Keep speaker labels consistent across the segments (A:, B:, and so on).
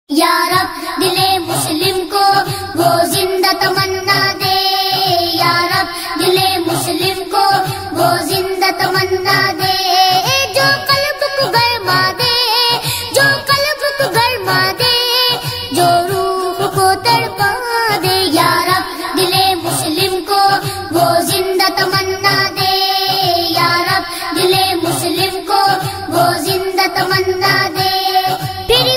A: یا رب دل مسلم کو وہ زندہ تمنا دے، یا رب دل مسلم کو وہ زندہ تمنا دے، جو قلب کو گرما دے، جو قلب کو گرما دے، جو روح کو تڑپا دے، یا رب دل مسلم کو وہ زندہ تمنا دے، یا رب دل مسلم کو وہ زندہ تمنا دے، پھر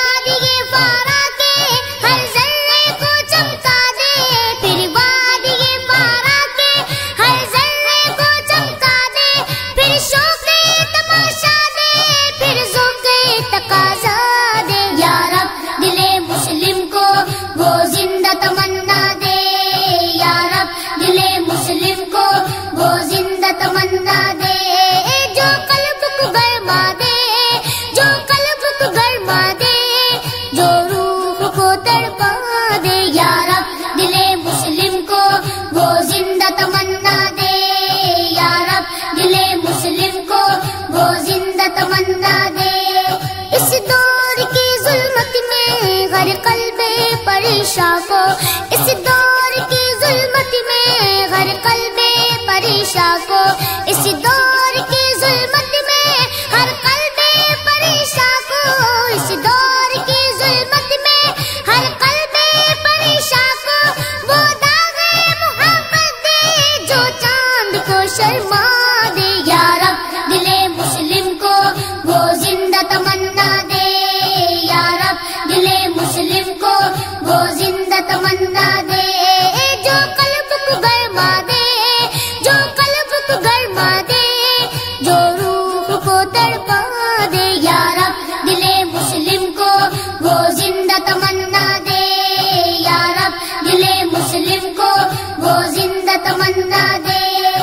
A: تمنا دے، یا رب دل مسلم کو وہ زندہ تمنا دے، جو قلب کو گرما دے، جو قلب کو گرما دے، جو روح کو تڑپا دے، یا رب دل مسلم کو وہ زندہ تمنا دے، یا رب دل مسلم کو وہ زندہ تمنا دے، اس دور کی ظلمت میں غر قلب پریشاں کو، اس دور کی ظلمت میں غر قلب پریشاں کو، اس دور کی ظلمت میں ہر قلب پریشاں کو، اس دور کی ظلمت میں ہر قلب پریشاں کو، وہ داغ محمد دے جو چاند کو شرما دے، یا رب دل مسلم کو وہ زندہ تمنا دے، یا رب دل مسلم کو وہ زندہ تمنا دے، جو قلب کو گرما دے، جو قلب کو گرما دے، جو روح کو تڑپا دے، یا رب دل مسلم کو وہ زندہ تمنا دے، یا رب دل مسلم کو وہ زندہ تمنا دے،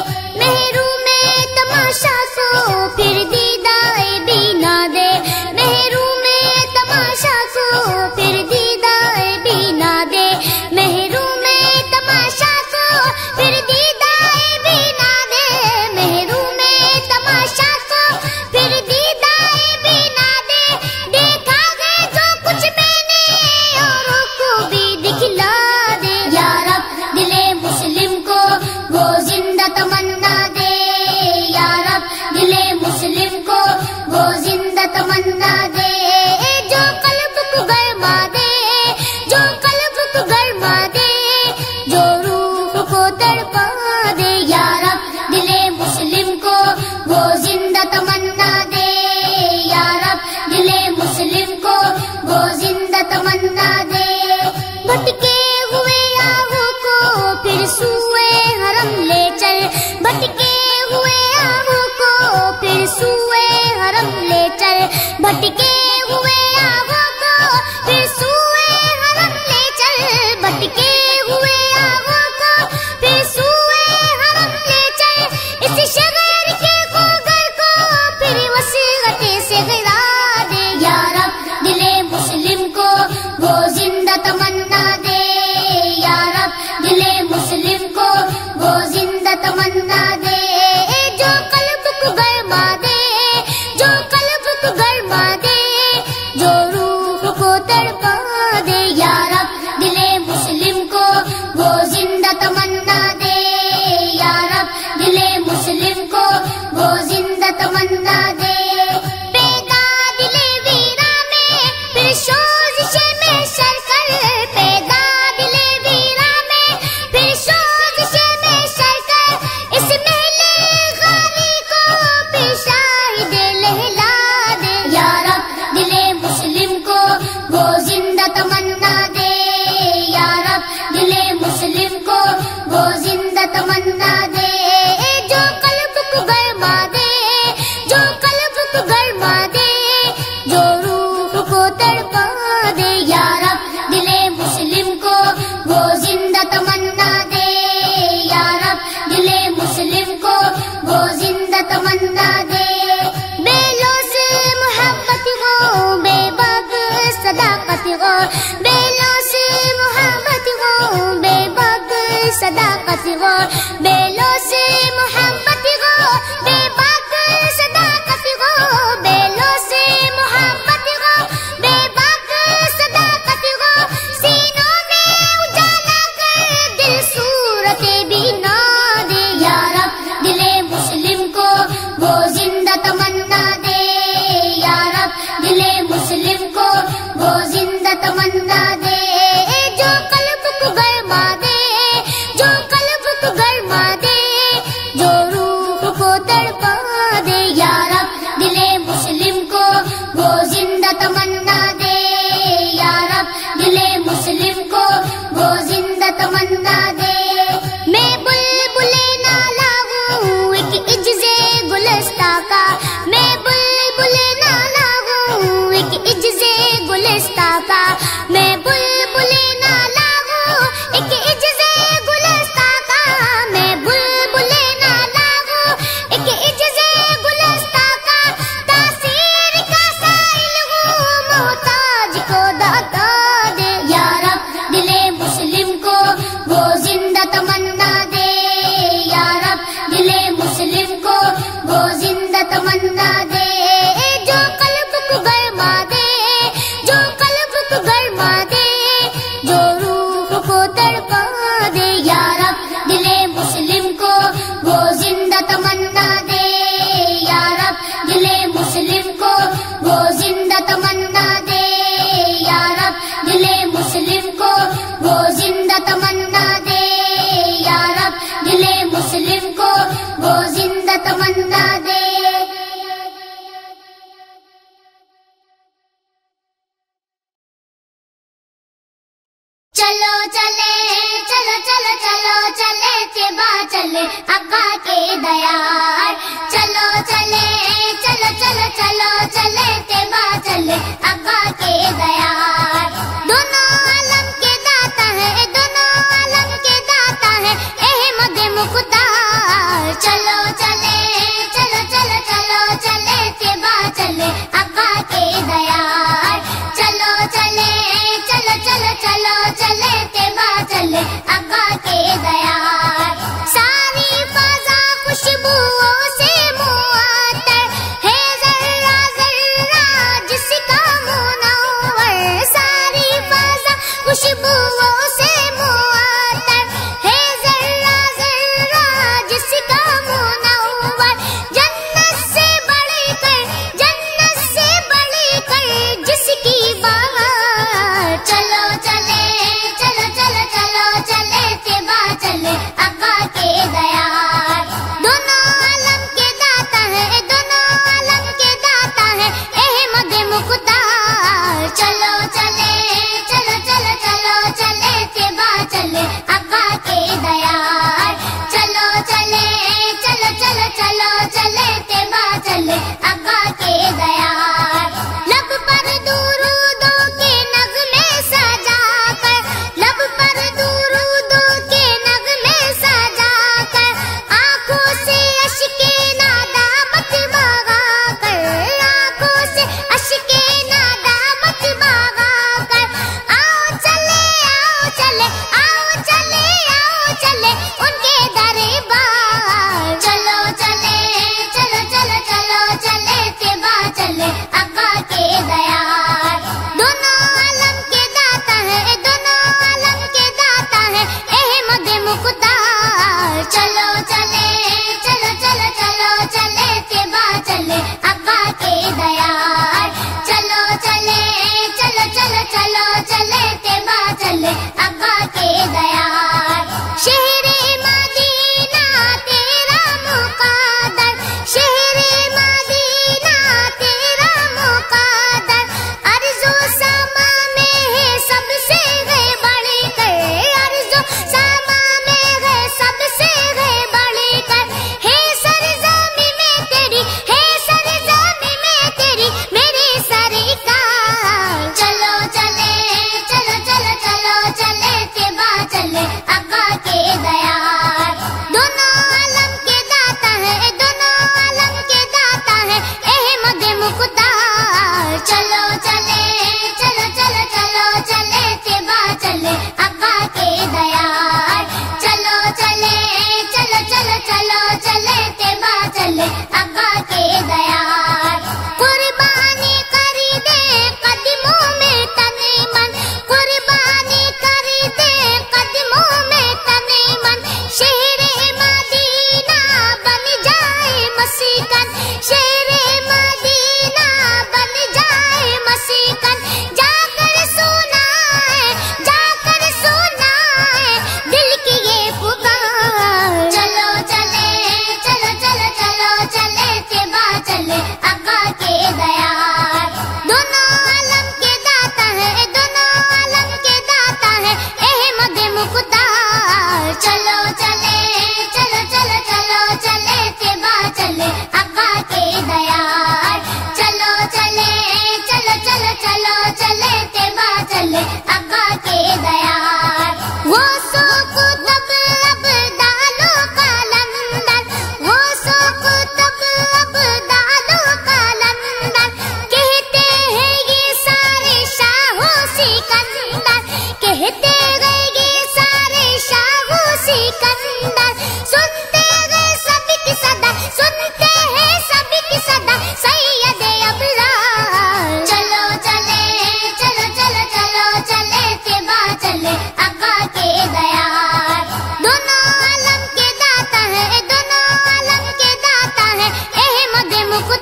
A: محروم تماشا کو پھر دیدائے بینا دے، محروم تماشا کو پھر دیدائے بینا دے، محروم تماشا کو پھر دیدائے بینا دے، محروم تماشا کو پھر دیدائے بینا دے، دیکھا ہے جو کچھ میں نے اوروں کو بھی دکھلا دے، یا رب دل مسلم کو وہ زندہ تمنا دے، یا رب دل مسلم کو وہ زندہ تمنا دے، جو قلب کو گرما دے، جو قلب کو گرما دے، جو روح کو تڑپا دے، یا رب دل مسلم کو وہ زندہ تمنا دے، یا رب دل مسلم کو وہ زندہ تمنا دے، بھٹکے ہوئے آہو کو پھر سوئے حرم لے چل، بھٹکے ہوئے آہو کو پھر سوئے حرم لے چل، بھٹکے ہوئے آہو کو پھر سوئے حرم لے چل، بھٹکے ہوئے آہو کو پھر سوئے حرم لے چل، اس شغر کے خوگر کو پھر وسیلت سے گرا دے، یا رب دل مسلم کو وہ زندہ تمنا دے، یا رب دل مسلم کو وہ زندہ تمنا دے، جو قلب کو گرما دے، جو قلب کو گرما دے، جو روح کو تڑپا دے، یا رب دل مسلم کو وہ زندہ تمنا دے، یا رب دل مسلم کو وہ زندہ تمنا دے، پیدا دل ویرا میں پھر سوزش میں شرکر، پیدا دل ویرا میں پھر سوزش میں شرکر، اس محل خالی کو پھر شاہد لہلا دے، یا رب دل مسلم کو وہ زندہ تمنا دے، یا رب دل مسلم کو وہ زندہ تمنا دے، جو قلب کو گرما دے، جو قلب کو گرما دے، جو روح کو تڑپا دے، یا رب دل مسلم کو وہ زندہ تمنا دے، یا رب دل مسلم کو وہ زندہ تمنا دے، بے لوز محبت ہو، بے باغ صداقت ہو، بے لوز محبت ہو، بے باغ صداقت ہو، بے لوز محبت ہو، بے باغ صداقت ہو، بے لوز محبت ہو، بے باغ صداقت وہ زندہ تمنا دے، جو قلب کو گرما دے، جو قلب کو گرما دے، جو روح کو تڑپا دے، یا رب دل مسلم کو وہ زندہ تمنا دے، یا رب دل مسلم کو وہ زندہ تمنا دے۔ میں بلبل نالا ہوں ایک عجز گلستہ کا، میں بلبل نالا ہوں ایک عجز گلستہ کا، میں بلبل نالا ہوں ایک عجز گلستہ کا، میں بلبل نالا ہوں ایک عجز گلستہ کا، تاثیر کا سائل ہوں محتاج کو داتا دے، یا رب دل مسلم کو وہ زندہ تمنا دے، یا رب دل مسلم کو وہ زندہ تمنا دے، جو قلب کو گرما دے، جو قلب کو گرما دے، جو روح کو تڑپا دے، یا رب دل مسلم کو وہ زندہ تمنا دے، یا رب دل مسلم کو وہ زندہ تمنا دے، یا رب دل مسلم کو وہ زندہ تمنا دے، یا رب دل مسلم کو وہ زندہ تمنا دے۔ چلو چلے چلو چلو چلو چلے تبا چلے آقا کے دیار، چلو چلے چلو چلو چلو چلے تبا چلے آقا کے دیار، دونوں عالم کے داتا ہے، دونوں عالم کے داتا ہے احمد مختار، چلو چلے چلو چلو چلو چلے تبا چلے آقا کے دیار، چلو چلے چلو چلو چلو چلے تبا چلے آقا کے دیار، ساری فضا خوشبوؤں سے معطر ہے، ذرہ ذرہ جس کا منور، ساری فضا خوشبوؤں سے معطر ہے، ذرہ ذرہ جس کا منور، جنت سے بڑھ کر، جنت سے بڑھ کر جس کی بہار، چلو چلے چلو چلو چلو چلے تبا چلے آقا کے دیار، دونوں عالم کے داتا ہے، دونوں عالم کے داتا ہے احمد مختار، چلو چلے چلو چلو چلو چلے تبا چلے آقا کے دیار، چلو چلے چلو چلو چلو چلے تبا چلے آقا کے دیار، لب پر درودوں کے نغمے سجا کر، لب پر درودوں کے نغمے سجا کر، آنکھوں سے اشک ندامت بہا کر، آنکھوں سے اشک ندامت بہا کر، آؤ چلے آؤ چلے آؤ چلے آؤ چلے ان کے دربار، چلو چلے چلو چلو چلو چلے تبا چلے آقا کے دیار، دونوں عالم کے داتا ہے، دونوں عالم کے داتا ہے احمد مختار، چلو چلے چلو چلو چلو چلے تبا چلے آقا کے دیار، چلو چلے چلو چلو چلو چلے تبا چلے آقا کے دیار، شہر مدینہ تیرا مقدر، شہر مدینہ تیرا مقدر، ارض و سما میں ہے سب سے ہے بڑھ کر، ارض و سما میں ہے سب سے ہے بڑھ کر، ہے سرزمین میں تیری، ہے سرزمین میں تیری میری سرکار، چلو چلے چلو چلو چلو چلے تبا چلے آقا کے دیار، دونوں عالم کے داتا ہے، دونوں عالم کے داتا ہے احمد مختار، چلو چلے چلو چلو چلو چلے تبا چلے آقا کے دیار، چلو چلے چلو چلو چلو چلے تبا چلے آقا کے دیار، قربانی کر دے قدموں میں تن من، قربانی کر دے قدموں میں تن من، شہر مدینہ بن جائے مسکن، شہر مدینہ بن جائے مسکن، چلے آقا کے دیار وہ سوق تب اب دالو قلندر وہ سوق تب اب دالو قلندر کہتے ہیں یہ سارے شاہو سکندر کہتے ہیں یہ سارے شاہو سکندر سنتے ہیں سب کی صدا سنتے ہیں سب کی صدا سید ابرار چلو چلے چلو چلو چلو چلے تبا چلے آقا کے دیار دونوں عالم کے داتا ہے دونوں عالم کے داتا ہے احمد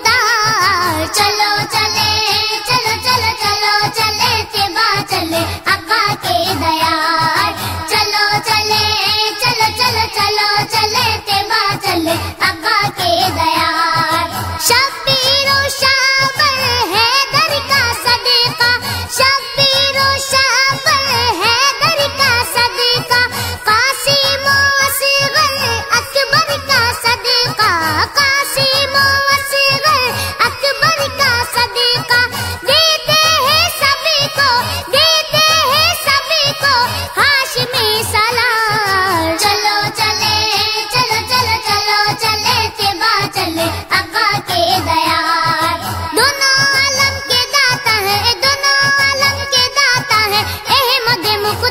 A: مختار چلو چلے چلو چلو چلو چلے تبا چلے آقا کے دیار چلو چلے چلو چلو چلو چلے تبا چلے آقا کے دیار شبیر و شابر ہے در کا صدقہ شبیر و شابر ہے در کا صدقہ قاسم و اصغر اکبر کا صدقہ قاسم و اصغر اکبر کا صدقہ دیتے ہیں سبھی کو دیتے ہیں سبھی کو ہاشمی سلام چلو چلے چلو چلو چلو چلے تبا چلے آقا کے دیار دونوں عالم کے داتا ہے دونوں عالم کے داتا ہے احمد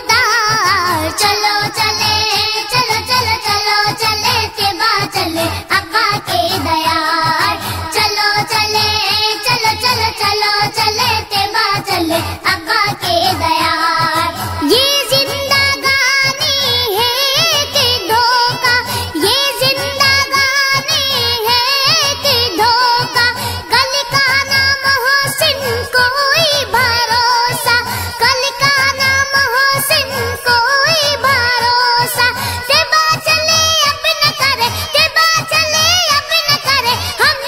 A: مختار چلو چلے چلو چلو چلو چلے تبا چلے آقا کے دیار چلو چلے چلو چلو چلو چلے تبا چلے آقا کے دیار یہ زندگانی ہے کہ دھوکہ یہ زندگانی ہے کہ دھوکہ کل کا نام محسن کوئی بھروسہ کل کا نام محسن کوئی بھروسہ تبا چلے اب نہ کرے تبا چلے اب نہ کرے ہم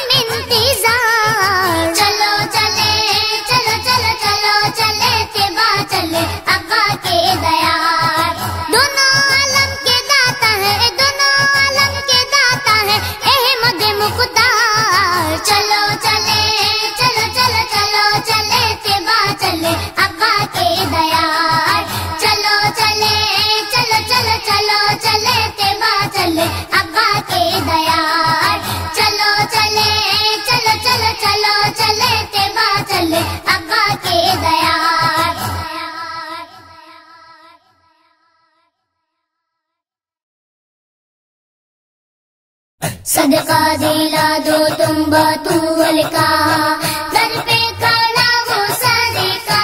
A: انتظار چلو چلے چلو چلو چلو چلے تبا چلے آقا کے دیار دونوں عالم کے داتا ہے دونوں عالم کے داتا ہے احمد مختار چلو چلے چلو چلو چلو چلے تبا چلے آقا کے دیار چلو چلے چلو چلو چلو چلے تبا چلے آقا کے دیار چلو چلے چلو چلو چلو چلے تبا چلے آقا کے دیار صدقہ دلا دو تم بطول کا در پہ کھڑا وہ صدقہ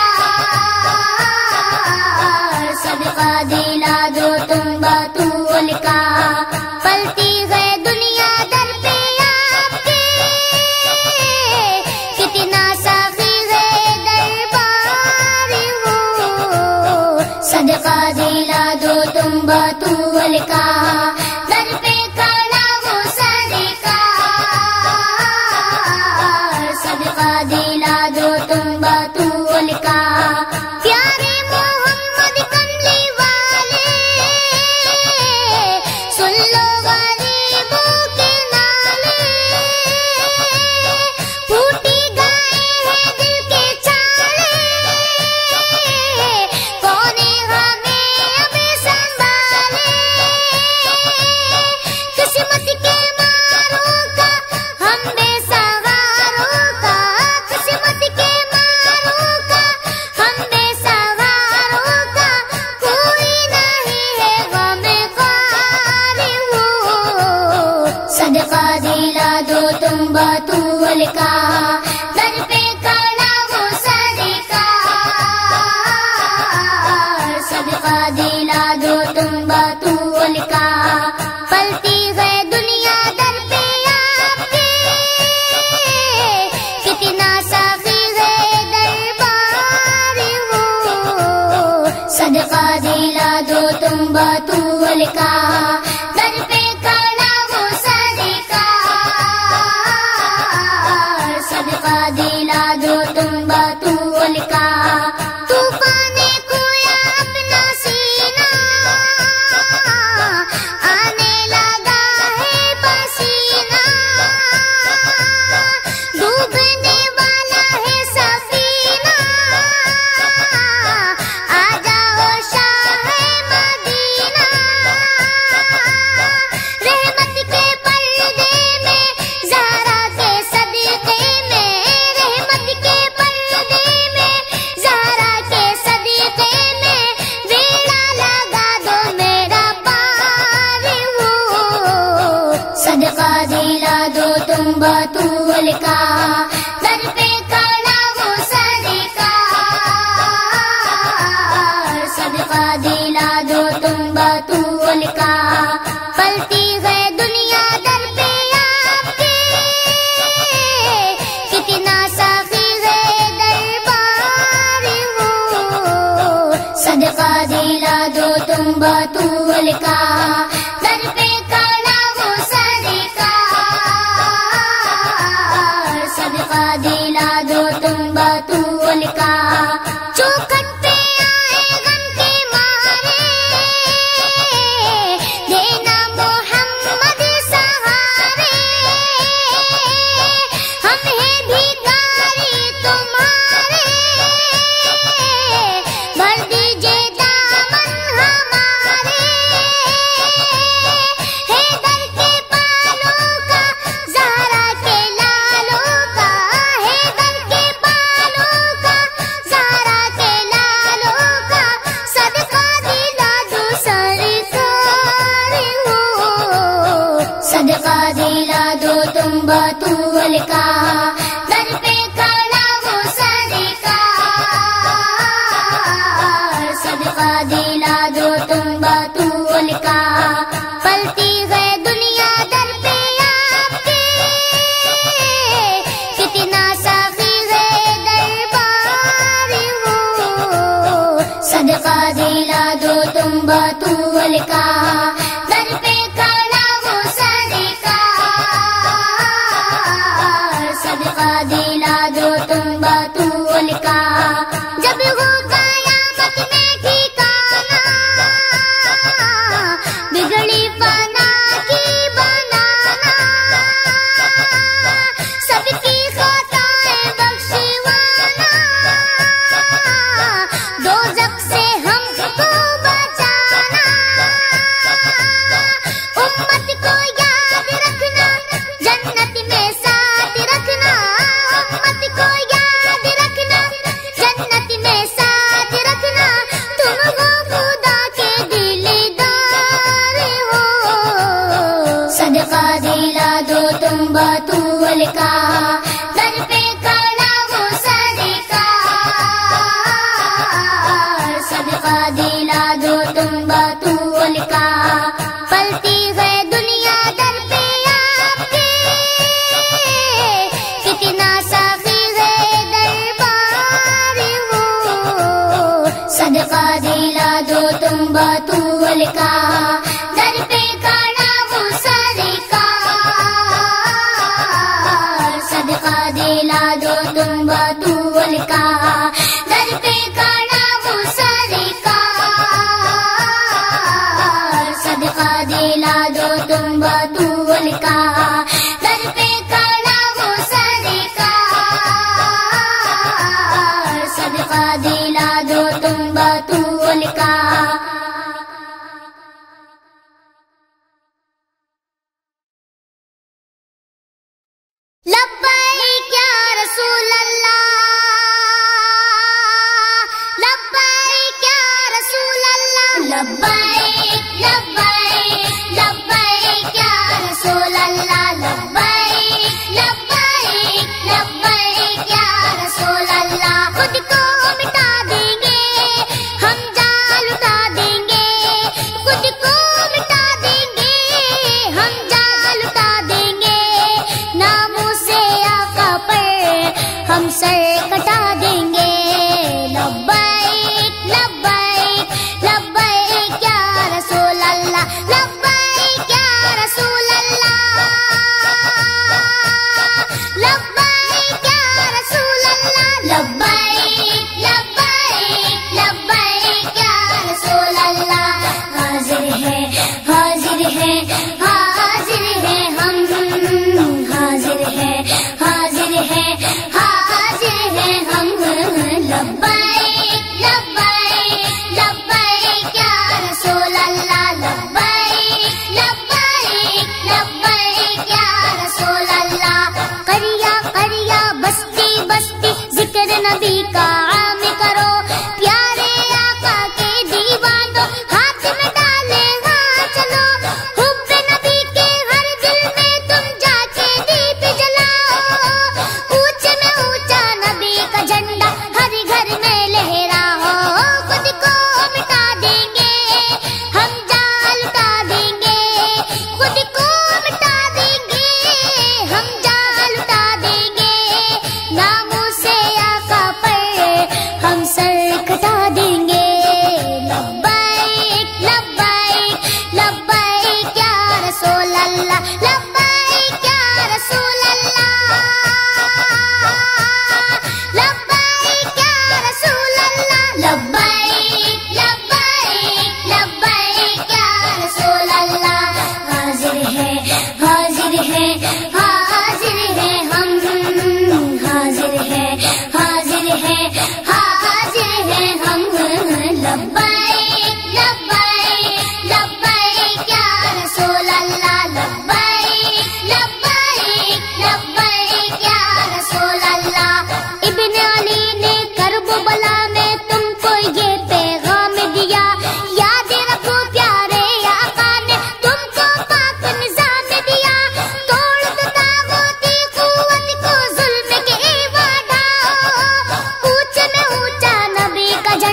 A: صدقہ دلا دو تم بطول کا پلتی ہے دنیا در پہ آپ کے کتنا ساخی ہے دربار وہ صدقہ دلا دو تم بطول کا در پہ کھڑا وہ صدقہ صدقہ دلا دو تم بطول کا پیارے محمد کملی والے سن لو غریبوں کے نالے پھوٹی گائے ہیں دل کے چالے کون ہمیں اب سنبھالے قسمت کے ماروں کا ہم بے سہاروں کا قسمت کے ماروں کا ہم بے سہاروں کا کوئی نہیں ہے غم خوار وہ صدقہ دلا دو تم بطول کا در پہ کھڑا وہ صدقہ صدقہ دلا دو تم بطول کا پلتی ہے دنیا در پہ آپ کے کتنا ساخی ہے دربار وہ صدقہ دلا دو تم بطول کا در پہ کھڑا وہ صدقہ صدقہ دلا دو تم بطول کا طوفان کویا اپنا سینہ آنے لگا ہے پسینہ ڈوبنے والا ہے سفینہ صدقہ دلا دو تم بطول کا، پلتی ہے دنیا در پہ آپ کے، کتنا ساقی ہے دربار وہ، صدقہ دلا دو تم بطول کا، در پہ کھڑا وہ سرکار، صدقہ دلا دو تم بطول کا، چوکھٹ پہ آئے غم کے مارے، دینا محمد سہارے، ہم ہیں بھکاری تمہارے، بھر دیجئے دامن ہمارے، حیدر کے بالوں کا، زہرا کے لالوں کا، حیدر کے بالوں کا، زہرا کے لالوں کا، صدقہ دلا دو سرکار ہو، صدقہ دلا دو تم بطول کا، در پہ کھڑا وہ سرکار، صدقہ دلا دو تم بطول کا، پلتی ہے دنیا در پہ آپ کے، کتنا ساقی ہے دربار وہ، صدقہ دلا دو تم بطول کا، در پہ کھڑا وہ سرکار، صدقہ دلا دو تم بطول کا، جب ہو قیامت میں ٹھکانا، بگڑی فنا کی بنانا، سب کی خطائیں بخشوانا، دوزخ سے ہم کو بچانا، امت کو یاد رکھنا، جنت میں ساتھ رکھنا، امت کو یاد رکھنا، جنت میں ساتھ رکھنا، تم ہو خدا کے دلدار ہو، صدقہ دلا دو تم بطول کا، در پہ کھڑا وہ سرکار، صدقہ دلا دو تم بطول کا، پلتی ہے دنیا در پہ آپ کے، کتنا ساقی ہے دربار وہ، صدقہ دلا دو تم بطول کا، در پہ کھڑا وہ سرکار، صدقہ دلا دو تم بطول کا، در پہ کھڑا وہ سرکار، صدقہ دلا دو تم بطول کا، در پہ کھڑا وہ سرکار، صدقہ دلا دو تم بطول کا۔ لبیک یا رسول اللہ، لبیک یا رسول اللہ، لبیک لبیک لبیک یا رسول اللہ، لبیک لبیک لبیک یا رسول اللہ، خود کو مٹا دیں گے ہم جان لٹا دیں گے، خود کو مٹا دیں گے ہم جان لٹا دیں گے، ناموں سے آقا پر ہم سر کٹا دیں گے، لبیک لبیک لبیک یا رسول اللہ، لبیک یا رسول اللہ،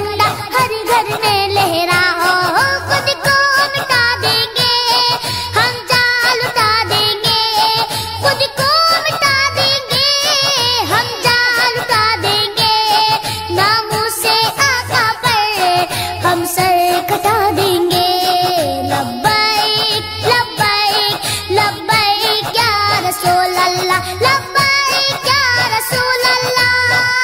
A: झंडा हर घर में लहरा हो, खुद को मिटा देंगे हम जान लुटा देंगे, खुद को मिटा देंगे हम जान लुटा देंगे, नामों से आका पर हम सर कटा देंगे। लब्बैक लब्बैक लब्बैक या रसूल अल्लाह, लब्बैक या रसूल अल्लाह,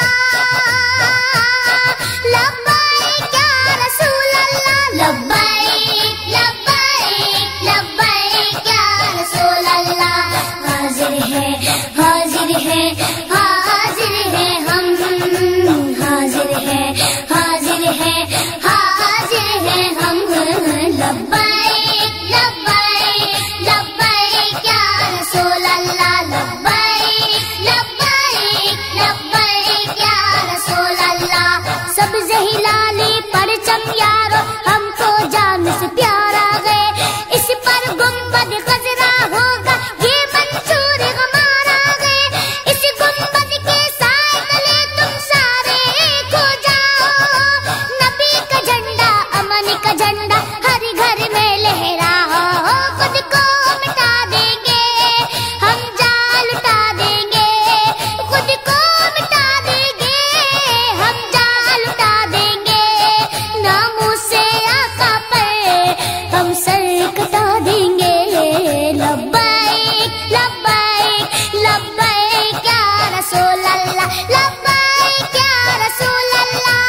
A: लब्बैक या रसूल अल्लाह, लब्बैक लब्बैक लब्बैक या रसूल अल्लाह। हाजिर है हाजिर है हाजिर है हम, हाजिर है हाजिर है हाजिर है हम। लब्बैक लब्बैक लब्बैक या रसूल अल्लाह, लब्बैक लब्बैक लब्बैक या रसूल अल्लाह। सब जहिलाली परचम यारो हमको जान से प्यारा गए, इस पर गुंबद खजरा होगा ये मंसूर हमारा गए, इस गुंबद के साए तले तुम सारे खो जाओ, नबी का झंडा अमन का झंडा हर घर में लहरा हो, खुद को मिटा देंगे हम जान लुटा देंगे, खुद को मिटा देंगे हम जान लुटा देंगे, नामों से आका पर हम सर कटा देंगे। लब्बैक लब्बैक लब्बैक या रसूल अल्लाह, लब्बैक या रसूल अल्लाह,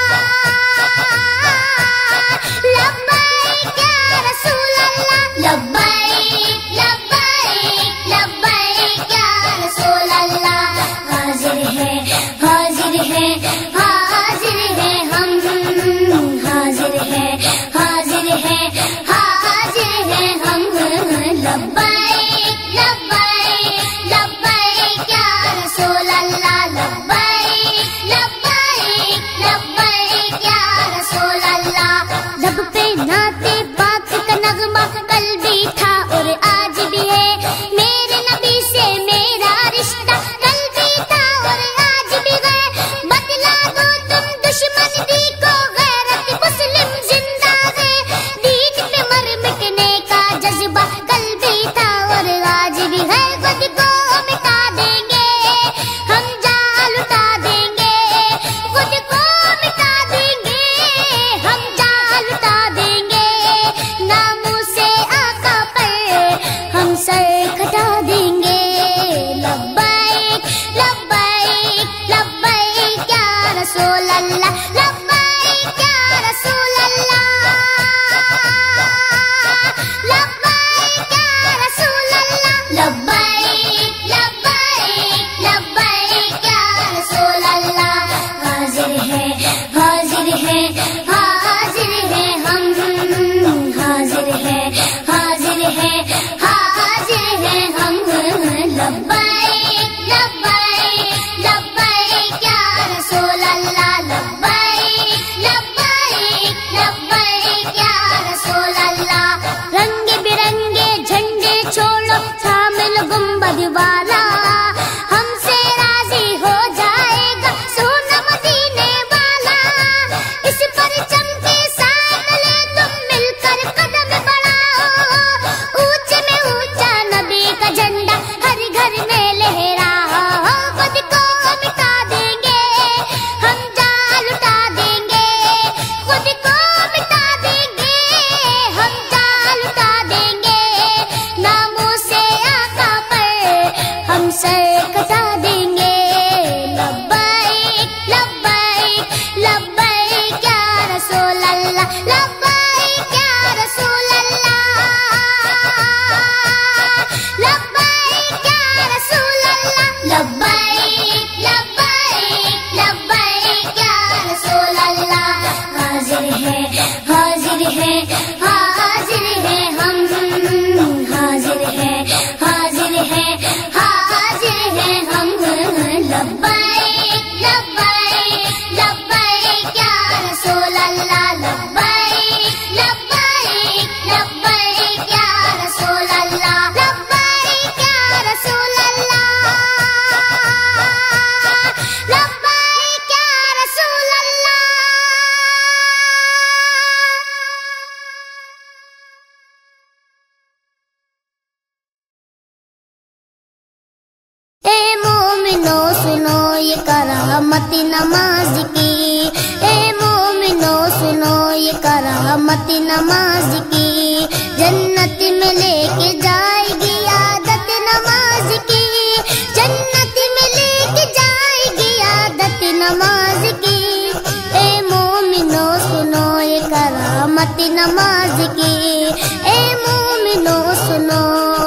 A: लब्बैक या रसूल अल्लाह, लब्बैक लब्बैक लब्बैक या रसूल अल्लाह। हाजिर है हाजिर है हाजिर है हम, हाजिर है हाजिर है हाजिर है हम। लब्बैक लब्बैक लब्बैक या रसूल अल्लाह, लब्बैक लब्बैक लब्बैक या रसूल अल्लाह। लब पे नाते पाक का नगमा कल भी था और आज भी है, मेरे नबी से मेरा रिश्ता कल भी था और आज भी है, बदला दो तुम दुश्मन दी को गैरत मुस्लिम जिंदा है, दीन पे मर मिटने का जज्बा कल भी था और आज भी है, खुद को मिटा देंगे हम जान लुटा देंगे, खुद को मिटा देंगे हम जान लुटा देंगे, नामों से आका पर हम सर कटा देंगे। लब्बैक लब्बैक लब्बैक या रसूल अल्लाह, लब्बैक या रसूल अल्लाह, लब्बैक या रसूल अल्लाह, लब्बैक लब्बैक लब्बैक या रसूल अल्लाह। हाजिर है हाजिर है हाजिर है हम, हाजिर है हाजिर है हाजिर है हम। लब्बैक लब्बैक लब्बैक या रसूल अल्लाह, लब्बैक लब्बैक लब्बैक या रसूल अल्लाह। रंग बिरंगे झंडे छोड़ो शामिल गुंबद वाला, हमसे राजी हो जाएगा सोना मदीने वाला, इस परचम के साए तले तुम मिलकर कदम बढ़ाओ, ऊंचे में ऊंचा नबी का झंडा हर घर में लहरा हो, खुद को मिटा देंगे हम जान लुटा देंगे, खुद को मिटा देंगे हम जान लुटा देंगे, नामों से आका पर हम सर कटा देंगे। लब्बैक लब्बैक लब्बैक या रसूल अल्लाह, लब्बैक या रसूल अल्लाह, लब्बैक या रसूल अल्लाह, लब्बैक लब्बैक लब्बैक या रसूल अल्लाह। हाजिर है हाजिर है हाजिर है हम, हाजिर है हाजिर है हाजिर है हम। लब्बैक लब्बैक लब्बैक या रसूल अल्लाह, लब्बैक लब्बैक लब्बैक या रसूल अल्लाह, लब्बैक या रसूल अल्लाह, लब्बैक या रसूल अल्लाह। करामत नमाज की। ए मोमिनो सुनो ये करामत नमाज की, जन्नत में लेके जाएगी आदत नमाज की, जन्नत में लेके जाएगी आदत नमाज की। ए मोमिनो सुनो ये करामत नमाज की, ए मोमिनो सुनो।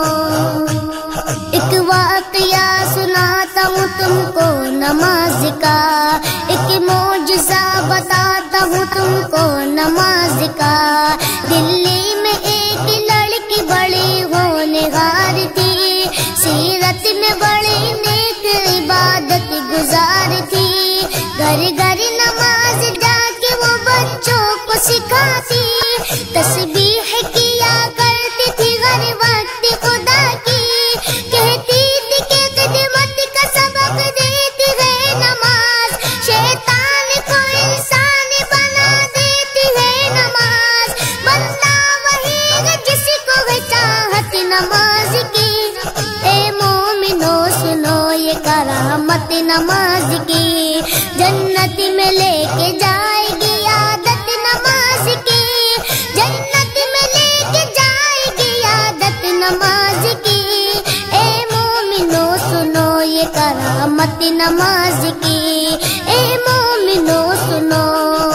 A: एक वाकया सुनाता हूँ तुमको नमाज का, एक मौजज़ा बताता हूँ तुमको नमाज का। दिल्ली में एक लड़की बड़ी होनहार थी, सीरत में बड़ी नेक इबादत गुजार थी। घर घर नमाज जाके वो बच्चों को सिखाती, तस्बीह किया करती थी हर वक्त खुदा की। कहती थी कि खिदमत का सबक देती है नमाज, शैतान को इंसान बना देती है नमाज। बंदा वही है जिसको है चाहत नमाज की। ए मोमिनो सुनो ये करामत नमाज की, जन्नत में लेके जाएगी आदत नमाज की, जन्नत में लेके जाएगी आदत नमाज की। ए मोमिनो सुनो ये करामत नमाज की, ए मोमिनो सुनो।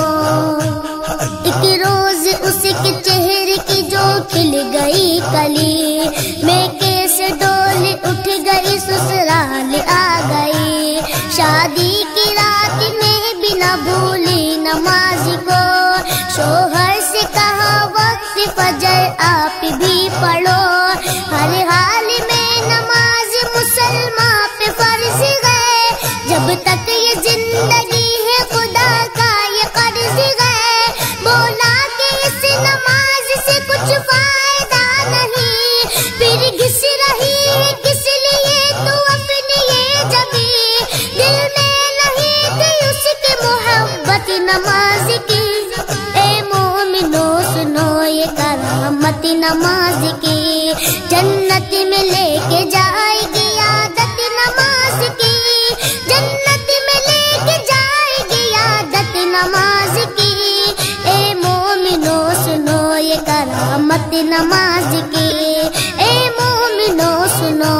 A: एक रोज उसके चेहरे की जो खिल गई कली, मैं कैसे डोल उठ गई ससुराल आ गई। शादी की रात में बिना भूली नमाज को, शोहर से कहा वक्त फजर आप भी पढ़ो। हर हाल में नमाज मुसलमान पे फर्ज है, जब तक ये जिंदगी है खुदा का ये कर्ज है। बोला कि इस नमाज से कुछ फायदा नहीं, फिर घिस रही है किस लिए तू अपनी ये जबी। दिल में नहीं थी उसकी मोहब्बत नमाज की। ए मोमिनो सुनो ये करामत नमाज की, जन्नत में लेके जाएगी आदत नमाज की, जन्नत में लेके जाएगी आदत नमाज की। ए मोमिनो सुनो ये करामत नमाज की, ए मोमिनो सुनो।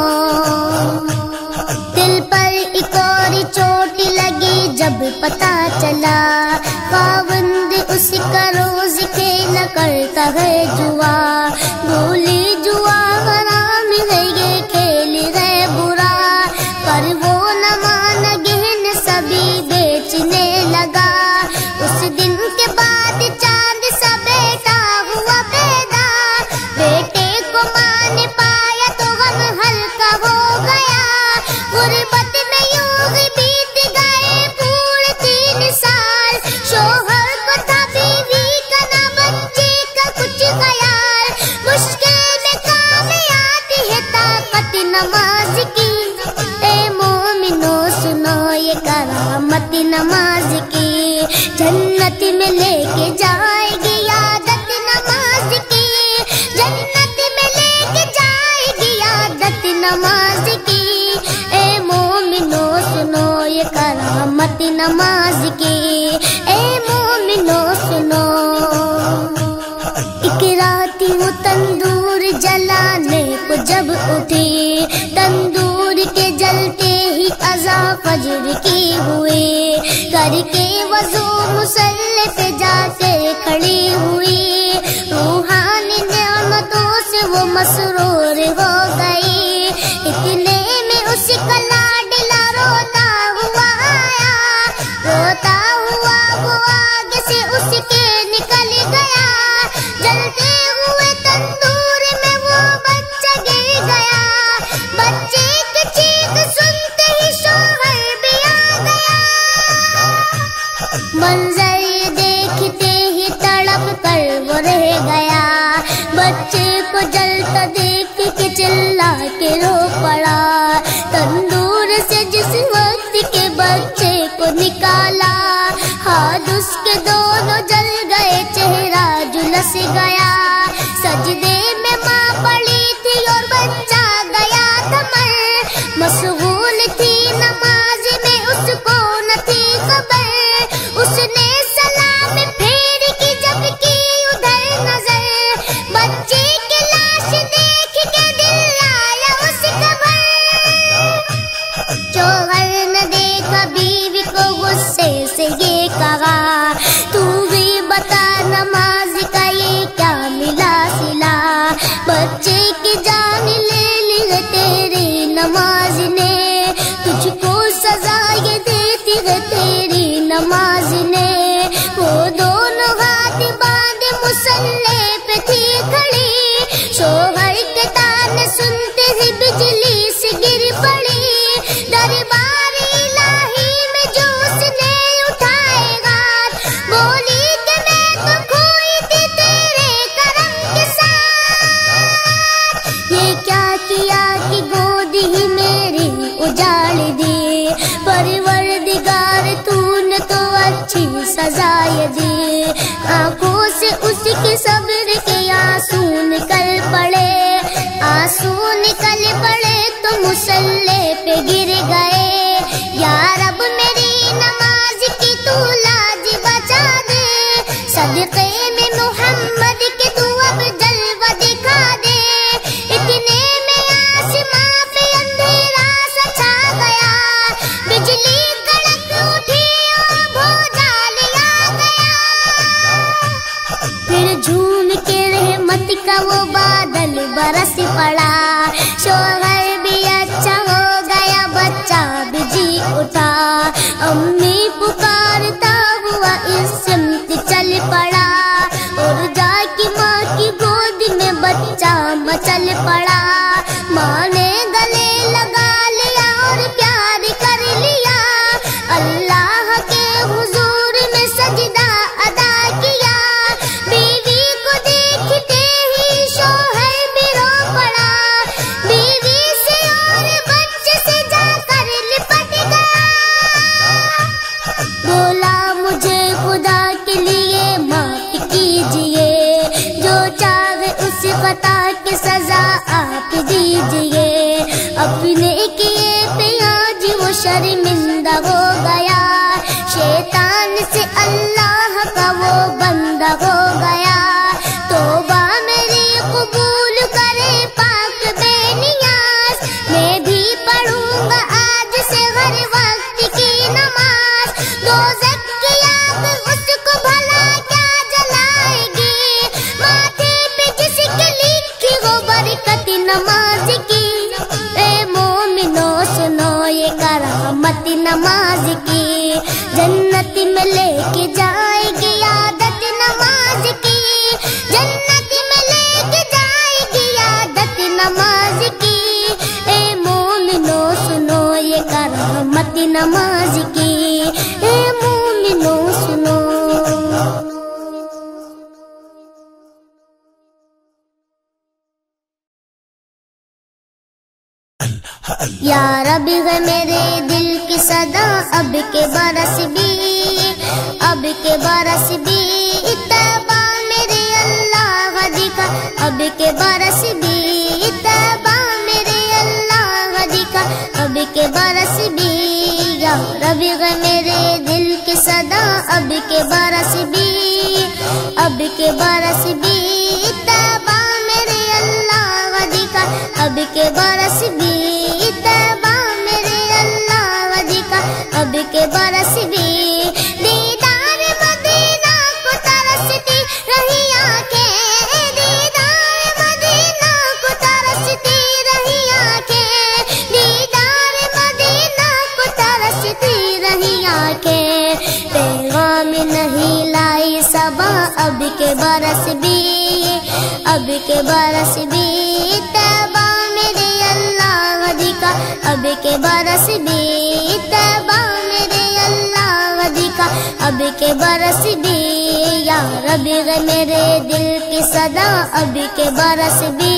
A: दिल पर एक और चोट लगी जब पता चला, पाबंद उसका रोज खेला करता है जुआ। भूली जुआ हराम है ये खेल है बुरा, पर वो न मान गहन सभी बेचने लगा। उस दिन के बाद चांद सा बेटा हुआ पैदा, बेटे को मां ने पाया तो गम हल्का हो गया। गुर्बत में यूं ही बीत गए पूरे 3 साल, शोहर को था बीवी का ना बच्चे का कुछ ख्याल। मुश्किल में काम आती है ताकत नमाज की। ए मोमिनो सुनो ये करामत नमाज की, जन्नत में लेके जाएगी आदत नमाज की, जन्नत में लेके जाएगी आदत नमाज की। ए मोमिनो सुनो ये करामत नमाज की, ए मोमिनो सुनो। एक रात वो तंदूर जलाने को जब उठी, तंदूर के जलते ही अज़ा फजर की हुई। करके वज़ू मुसल्ले पे जाके खड़ी हुई, रूहानी नेमतों से वो मसरूर हो गई। इतने में उसका लाडला रोता हुआ आया, रोता हुआ वो आगे से उसके निकल गया। जलते हुए तंदूर में वो बच्चा गिर गया, बच्चे की चीख सुनते ही शोहर भी आ गया। मंजर देखते ही तड़प कर वो रह गया, बच्चे को जलता देख के चिल्ला के रो पड़ा। तंदूर से जिस वक्त के बच्चे को निकाला, हाथ उसके दोनों जल गए, चेहरा झुलस गया। सजदे में माँ पड़ी थी और बच्चा गया था मर, मशगूल थी नमाज में उसको न थी اس کے صبر کے آنسو نکل پڑے، آنسو نکل پڑے تو مصلی پہ گر گئے۔ یا رب میری نماز کی تو لاج بچا دے، صدقے میں محمد کے تو اب جلوہ دکھا دے۔ اتنے میں آسماں پہ اندھیرا سا چھا گیا، بجلی کڑک اٹھی اور بھونجال آ گیا۔ پھر جھوم کے رحمت کا وہ بادل برس پڑا، شوہر بھی اچھا ہو گیا، بچہ بھی جی اٹھا۔ امی پکارتا ہوا اس سمت چل پڑا، اور جا کے ماں کی گود میں بچہ مچل پڑا۔ ماں نے گلے لگا لیا اور پیار کر لیا، اللہ کے حضور میں سجدہ ادا کیا۔ بیوی کو دیکھتے ہی شوہر بھی رو پڑا، بیوی سے اور بچے سے جا کر لپٹ گیا۔ بولا مجھے خدا کے لیے معاف کیجئے، جو چاہے اس خطا کی سزا آپ دیجئے۔ اپنے کیے پہ آج وہ شرمندہ ہو گیا، شیطان سے اللہ کا وہ بندہ ہو گیا۔ توبہ میری قبول کرے پاک بے نیاز، میں بھی پڑھوں گا آج سے ہر وقت کی نماز۔ دوزخ کی آگ اس کو بھلا کیا جلائے گی، ماتھے پہ جس کے لکھی ہو برکت نماز کی۔ اے مومنو سنو یہ کرامت نماز کی، جنت میں لے کے جائے گی عادت نماز کی، جنت میں لے کے جائے گی عادت نماز کی۔ اے مومنو سنو یہ کرامت نماز کی، اے مومنو سنو۔ یا رب ہے میرے دل کی صدا، اب کے برس بھی، اب کے برس بھی اتباع میرے اللہ دکھا، اب کے برس بھی اتباع میرے اللہ دکھا، اب کے برس بھی۔ یا رب ہے میرے دل کی صدا، اب کے برس بھی، اب کے برس بھی اتباع میرے اللہ دکھا، اب کے برس بھی اتباع میرے اللہ دکھا، اب کے برس بھی۔ دیدار مدینہ کو ترستی رہی آنکھیں، دیدار مدینہ کو ترستی رہی آنکھیں، دیدار مدینہ کو ترستی رہی آنکھیں۔ پیغام نہیں لائی صبا، اب کے برس بھی، اب کے برس بھی اتباع میرے اللہ دکھا، اب کے برس بھی اتباع میرے اللہ دکھا، اب کے برس بھی۔ یا رب ہے میرے دل کی صدا، اب کے برس بھی،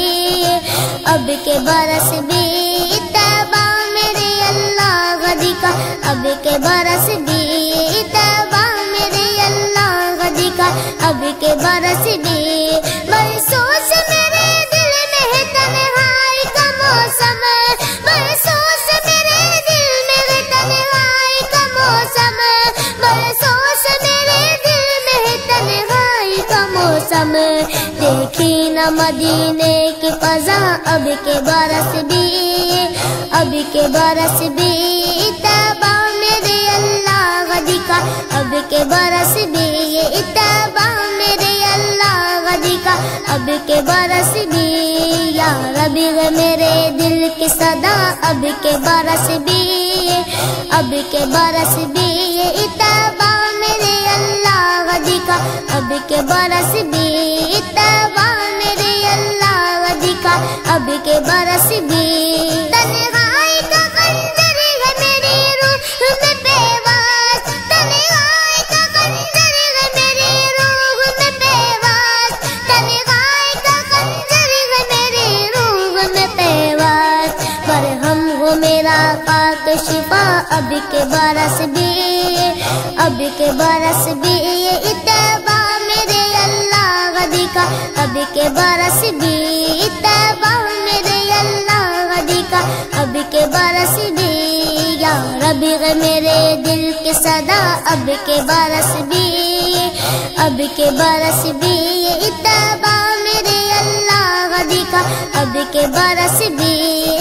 A: اب کے برس بھی اتباع میرے اللہ دکھا، اب کے برس بھی اتباع میرے اللہ دکھا، اب کے برس بھی۔ برسوں سے میرے دل میں ہے تنہائی کا موسم، برسوں سے میرے دل میں ہے تنہائی کا موسم، برسوں سے میرے دل میں ہے تنہائی کا موسم۔ دیکھی نہ مدینے کی فضا، اب کے برس بھی، اب کے برس بھی اتباع میرے اللہ دکھا، اب کے برس بھی اتباع میرے اللہ دکھا، اب کے برس بھی۔ یا رب ہے میرے دل کی صدا، اب کے برس بھی، اب کے برس بھی اتباع میرے اللہ دکھا، اب کے برس بھی اتباع میرے اللہ دکھا، اب کے برس بھی۔ تنہائی کا خنجر ہے میری روح میں پیواز، تنہائی کا خنجر ہے میری روح میں پیواز، تنہائی کا خنجر ہے میری روح میں پیواز۔ مرہم ہو میرا پاک شفا، اب کے برس بھی، اب کے برس بھی اتباع میرے اللہ اب کے برس بھی تیبہ میرے اللہ دکھا اب کے برس بھی یا ربی میرے دل کی صدا اب کے برس بھی اب کے برس بھی تیبہ میرے اللہ دکھا اب کے برس بھی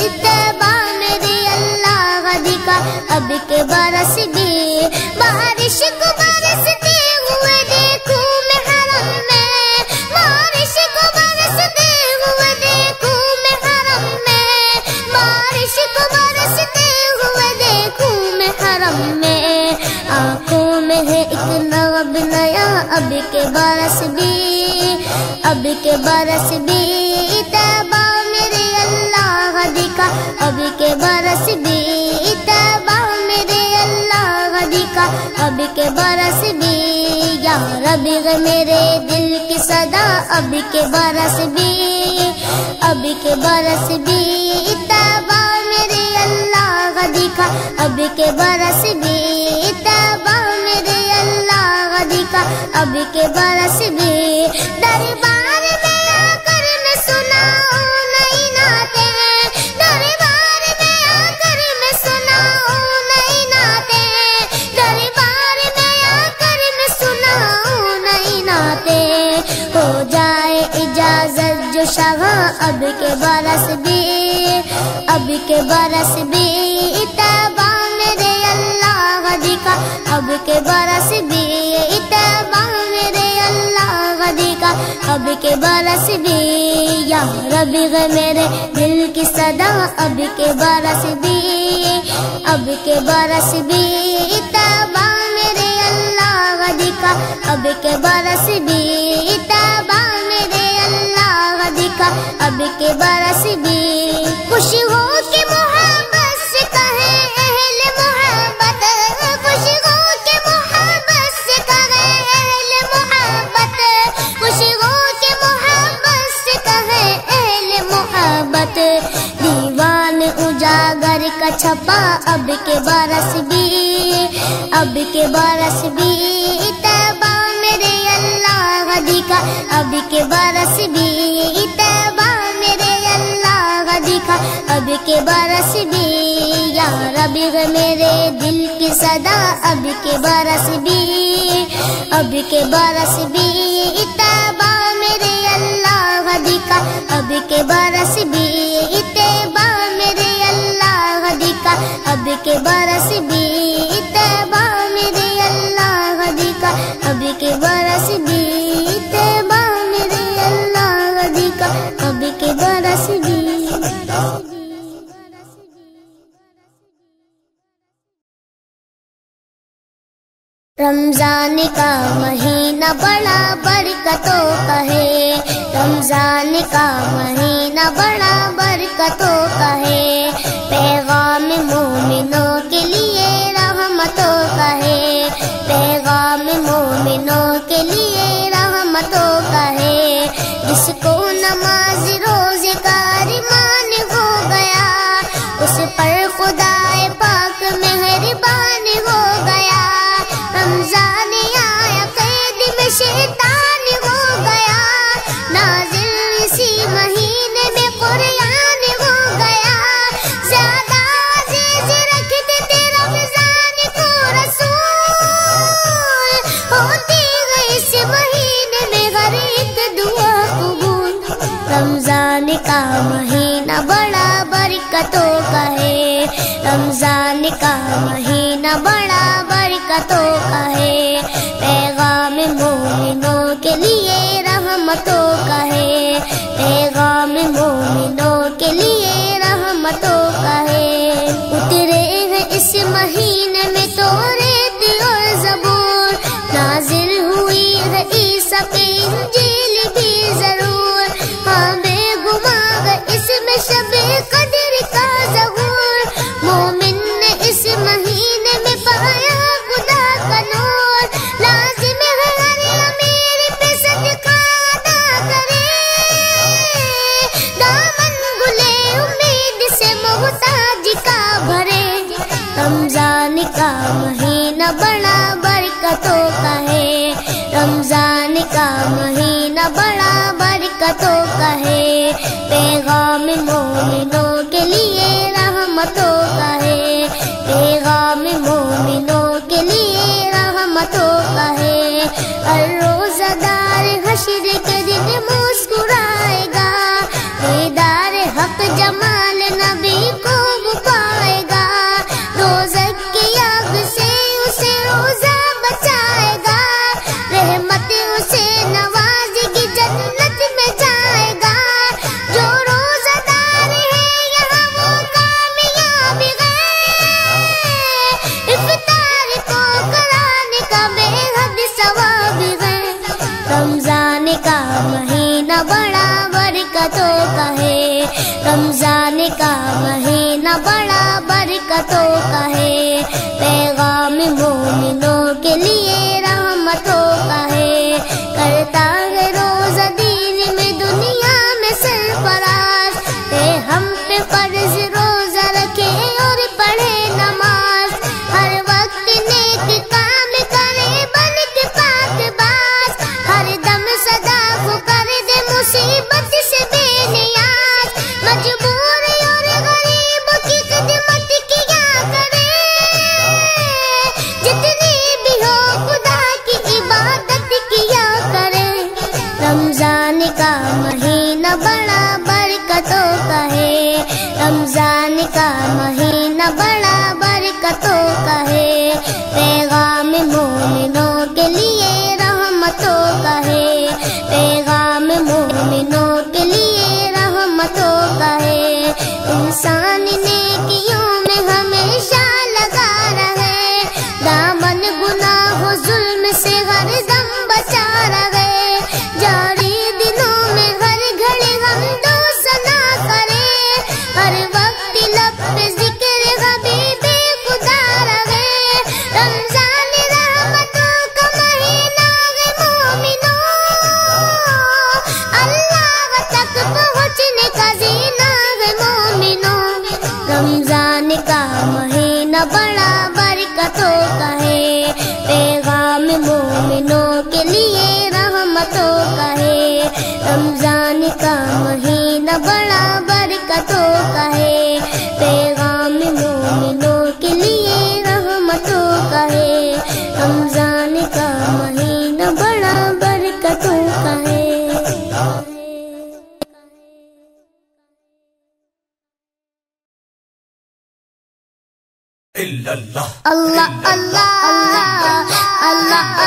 A: تیبہ میرے اللہ دکھا اب کے برس بھی بارش کو برستے ہوئے دیکھوں میں حرم میں بارش کو برستے ہوئے دیکھوں میں حرم میں بارش کو برستے ہوئے دیکھوں میں حرم میں آنکھوں میں ہے ایک نغب نیا اب کے برس بھی اب کے برس بھی تیبہ میرے اللہ دکھا اب کے برس بھی تیبہ میرے اللہ دکھا اب کے برس بھی یا ربی میرے دل کی صدا اب کے برس بھی اب کے برس بھی تیبہ میرے اللہ دکھا اب کے برس بھی تیبہ میرے اللہ دکھا اب کے برس بھی دربار میں آ کر میں سناؤں نئی نعتیں دربار میں آ کر میں سناؤں نئی نعتیں دربار میں آ کر میں سناؤں نئی نعتیں ہو جائے اجازت جو شہاں اب کے برس بھی اب کے برس بھی تیبہ میرے اللہ دکھا اب کے برس بھی تیبہ میرے اللہ دکھا اب کے برس بھی یا ربی میرے دل کی صدا اب کے برس بھی اب کے برس بھی تیبہ میرے اللہ دکھا اب کے برس بھی تیبہ میرے اللہ دکھا اب کے برس بھی خوش ہو کے محبت سے کہے اہل محبت خوش ہو کے محبت سے کہے اہل محبت خوش ہو کے محبت سے کہے اہل محبت دیوان اجاگر کا چھپا اب کے برس بھی اب کے برس بھی تیبہ میرے اللہ دکھا اب کے برس بھی تیبہ میرے اللہ دکھا اب کے برس بھی یا ربی میرے دل کی صدا اب کے برس بھی اب کے برس بھی تیبہ میرے اللہ دکھا اب کے برس بھی تیبہ میرے اللہ دکھا اب کے برس بھی تیبہ میرے اللہ دکھا اب کے برس بھی تیبہ میرے اللہ دکھا اب کے برس بھی رمضان کا مہینہ بڑا برکتوں کا ہے رمضان کا مہینہ بڑا برکتوں کا ہے پیغام مومنوں کے لیے رحمتوں کا ہے پیغام مومنوں کے لیے رحمتوں کا ہے جس کو نماز روزے کا ارمان ہو گیا اس پر خدائے پاک مہربان ہو گیا رمضان آیا قید میں شیطان ہو گیا نازل اسی مہینے میں قرآن ہو گیا زیادہ عزیز رکھتے تھے رمضان کو رسول ہوتی ہے اس مہینے میں ہر ایک دعا قبول رمضان کا مہینہ بڑا برکتوں کا ہے رمضان کا مہینہ بڑا برکتوں کا ہے پیغام مومنوں کے لیے رحمتوں کا ہے پیغام مومنوں کے لیے رحمتوں کا ہے اترے ہیں اس مہینے میں توریت اور زبور نازل ہوئی ہے عیسیٰ پہ انجیل بھی ضرور ہاں بے گماں اس میں شب قدر کا ظہور مومن نے اس مہینے میں پایا خدا کا نور لازم ہے ہر امیر پہ صدقہ ادا کرے دامن گلے امید سے محتاج کا بھرے رمضان کا مہینہ بڑا برکتوں کا ہے رمضان کا مہینہ بڑا برکتوں برکتوں کا ہے، پیغام مومنوں کے لیے رحمتوں کا ہے، پیغام مومنوں کے لیے رحمتوں کا ہے۔ ہر روزہ دار حشر کے دن مسکرائے گا، دیدار حق جمال نبی کو پائے گا، دوزخ کی آگ سے اسے روزہ بچائے گا، رحمت اسے نوازے گی، جنت میں جائے گا۔ جو روزہ دار ہے یہاں وہ کامیاب ہے، افطار کو کرانے کا بے حد ثواب ہے۔ رمضان کا مہینہ بڑا برکتوں کا ہے، رمضان کا مہینہ بڑا برکتوں کا ہے، پیغام مومنوں کے لیے رحمتوں کا ہے۔ کرتا ہے روزہ دین میں دنیا میں سرفراز، اے ہم پہ فرض روزہ رکھے اور پڑھے نماز، ہر وقت نیک کام کرے بن کے پاک باز، ہر دم صدا کر دے مصیبت سے بے نیاز، مجبور اور غریب کی خدمت کیا کرے، جتنی بھی ہو خدا کی عبادت کیا کرے۔ رمضان کا مہینہ بڑا برکتوں کا ہے، رمضان کا مہینہ بڑا برکتوں کا ہے، پیغام مومنوں کے لیے رحمتوں کا ہے، پیغام مومنوں کے لیے رحمتوں کا ہے۔ انسان نیکیوں میں ہمیشہ لگا رہے، دامن گناہ و ظلم سے ہر دم بچا رہے، جاری دنوں میں ہر گھڑی حمد و ثنا کرے، ہر وقت لب پہ ذکر حبیب خدا رہے۔ رمضان رحمتوں کا مہینہ ہے مومنوں، اللہ تک پہنچنے کا زینہ ہے مومنوں۔ رمضان کا مہینہ بڑا برکتوں کا ہے، پیغام مومنوں کے لیے رحمتوں کا ہے، رمضان کا مہینہ بڑا برکتوں کا ہے، پیغام مومنوں کے لیے رحمتوں کا ہے، رمضان کا مہینہ بڑا برکتوں کا ہے۔ اللہ اللہ اللہ اللہ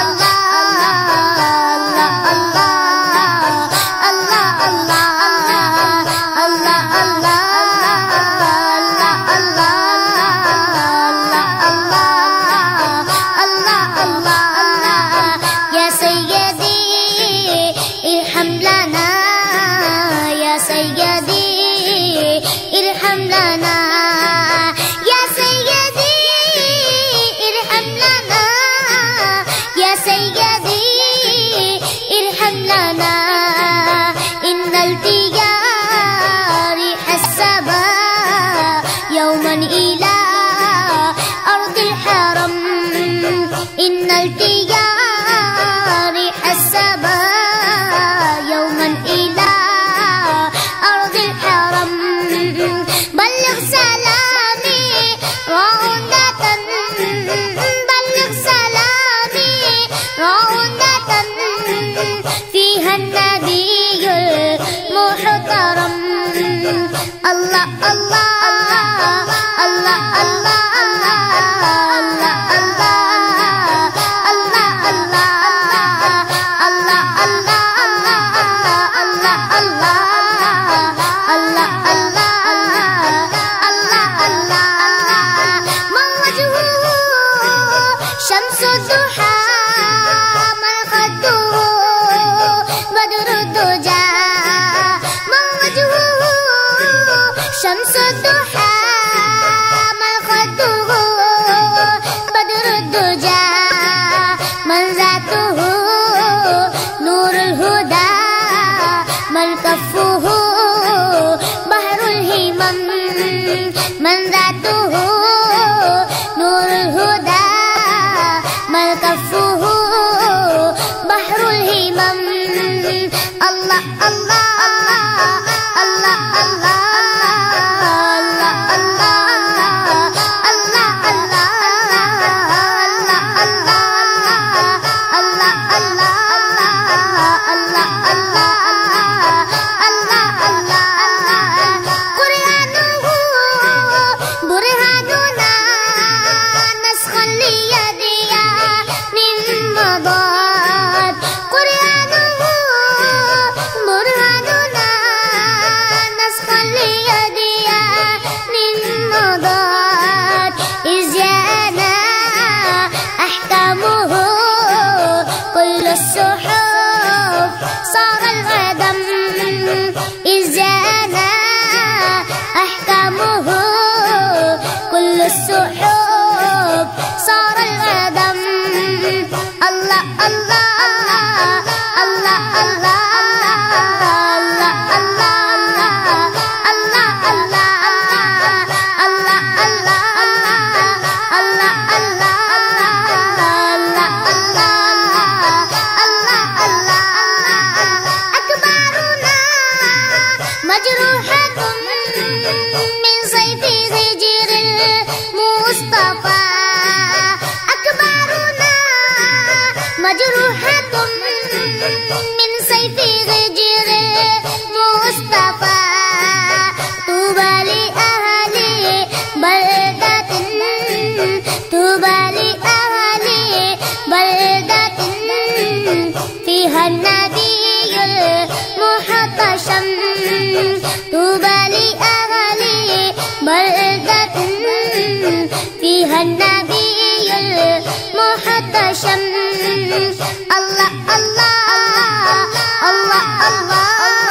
A: إن التيار السبا يوما إلى أرض الحرم بلغ سلامي روضة بلغ سلامي روضة فيها Allah Allah Allah Allah السحب صار الغدم الله الله الله الله مجروحة من سيف غجر مصطفى طوبى لأهل بلدة طوبى لأهل بلدة فيها النبي المحتشم طوبى لأهل بلدة فيها النبي المحتشم الله الله الله الله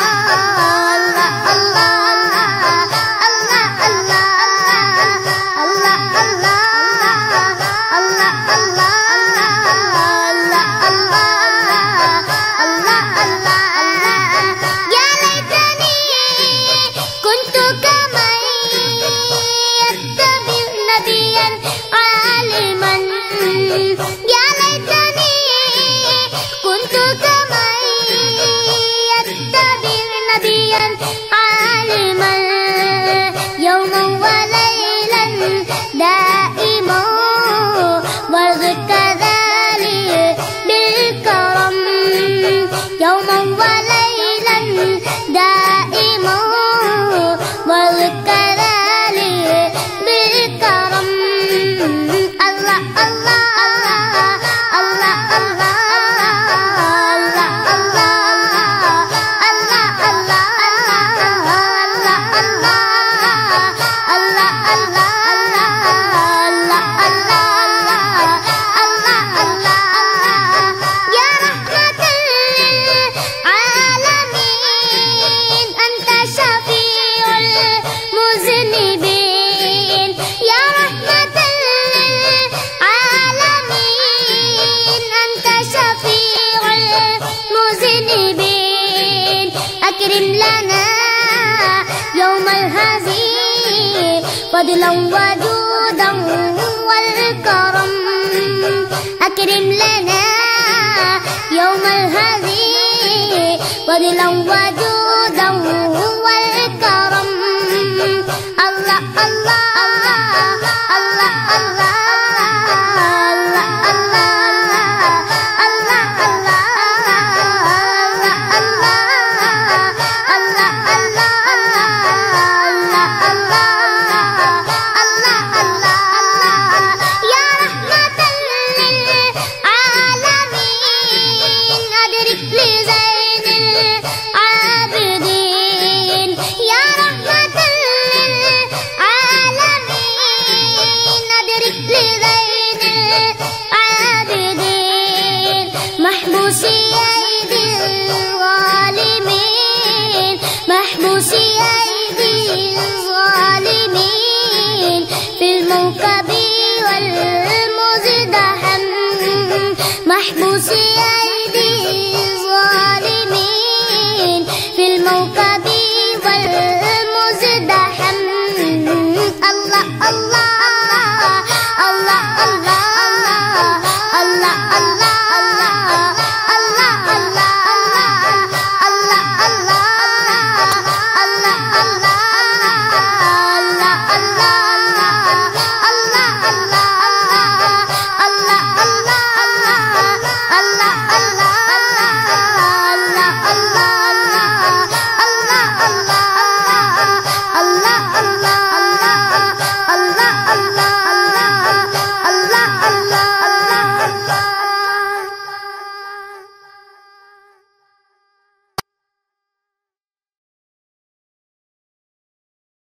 A: أكرم لنا يوم الهزيم فضلا وجودا والكرم أكرم لنا يوم الهزيم فضلا وجودا والكرم الله الله الله الله لزين العابدين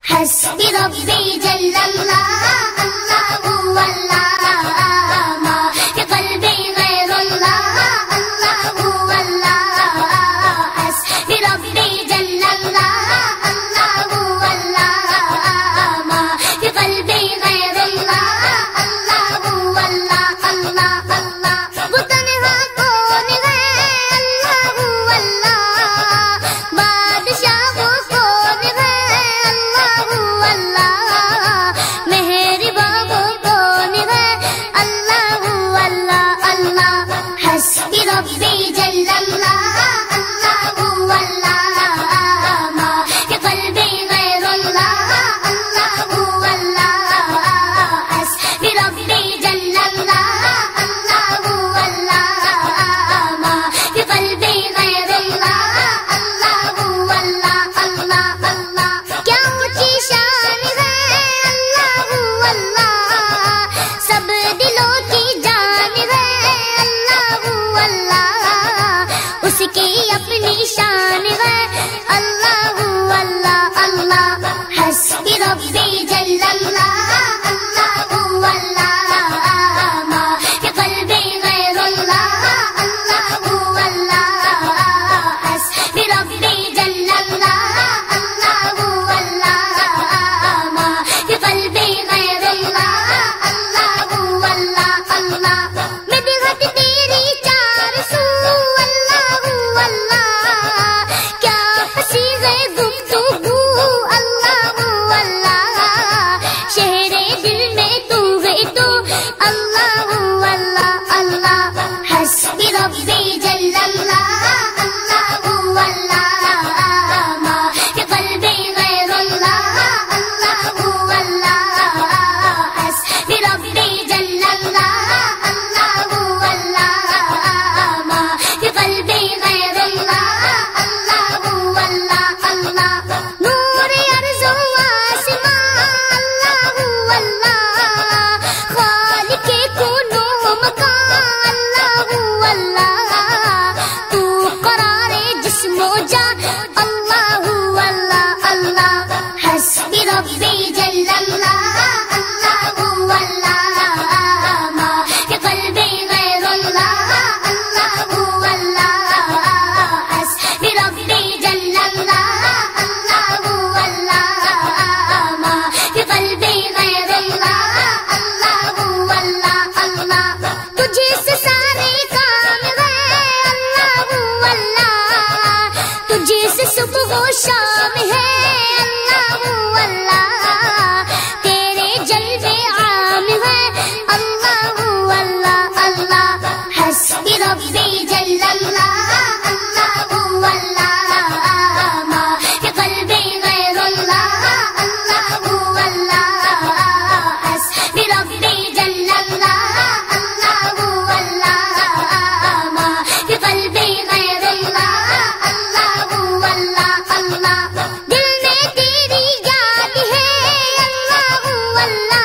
A: حسبي ربي جل الله الله هو الله ما في قلبي غير الله الله هو الله حسبي ربي جل الله الله هو الله ما في قلبي غير الله الله هو الله الله الله وہ تنہا کون ہے اللہ هو اللہ بادشاہ وہ کون ہے اللہ هو اللہ مہرباں وہ کون ہے اللہ هو اللہ اللہ حسبی ربی جل اللہ اللہ هو اللہ ما في قلبي غير الله الله هو الله حسبي ربي جل الله الله هو الله ما في قلبي غير الله الله هو الله الله الله کیا اونچی شان ہے اللہ هو اللہ سب دلوں کی جان ہے اللہ هو اللہ اس کی اپنی شان ہے اللہ هو اللہ اللہ حسبی ربی جل اللہ اللہ هو اللہ ما في قلبي غير الله الله هو الله حسبي ربي جل الله الله هو الله ما في قلبي غير الله الله هو الله الله مدحت تیری چار سو اللہ هو اللہ کیا فصیح گفتگو اللہ هو اللہ شہر دل میں تو ہے تو اللہ هو اللہ اللہ حسبی ربی جل اللہ اللہ هو اللہ ما في قلبي غير الله الله هو الله حسبي ربي جل الله الله هو الله ما في قلبي غير الله الله هو الله الله نور ارض و آسمان اللہ هو اللہ خالق کون و مکان اللہ هو اللہ تو قرار جسم و جان اللہ هو اللہ اللہ حسبی ربی جل اللہ اللہ هو اللہ ما في قلبي غير الله الله هو الله حسبي ربي جل الله الله هو الله ما في قلبي غير الله الله هو الله الله تجھے سے سارے کام ہے اللہ هو اللہ تجھے سے صبح و شام ہے اللہ هو اللہ تیرے جلوے عام ہے اللہ هو اللہ اللہ حسبی ربی جل اللہ اللہ هو اللہ ما في قلبي غير الله الله هو الله حسبي ربي جل الله الله هو الله ما في قلبي غير الله الله هو الله الله دل میں تیری یاد ہے اللہ هو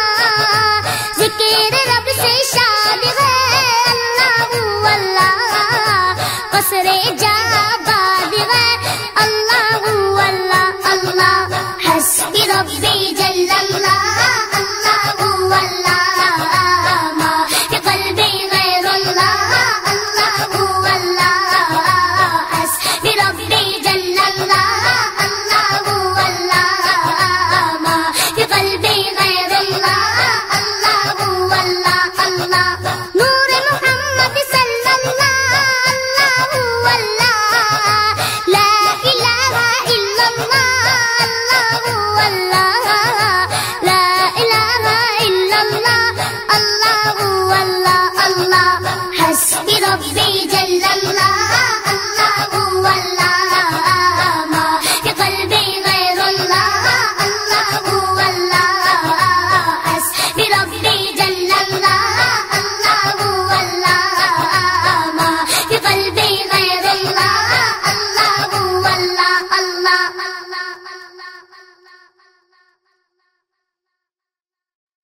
A: اللہ ذکر رب سے شاد ہے اللہ هو اللہ قصر جا باد ہے اللہ هو اللہ اللہ حسبی ربی جل اللہ اللہ هو اللہ ما في قلبي غير الله الله هو الله حسبي ربي جل الله الله هو الله ما في قلبي غير الله الله هو الله الله نور محمد صلی اللہ اللہ هو اللہ لا الہ الا اللہ اللہ هو اللہ لا الہ الا اللہ اللہ هو اللہ اللہ حسبی ربی جل اللہ اللہ هو اللہ ما في قلبي غير الله الله هو الله حسبي ربي جل الله الله هو الله ما في قلبي غير الله الله هو الله الله